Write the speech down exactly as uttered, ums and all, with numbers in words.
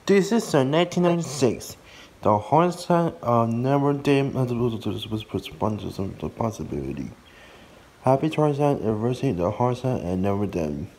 This is in nineteen ninety-six. The Hunchback of Notre has responsibility. Happy Tarzan anniversary the Hunchback and Notre Dame.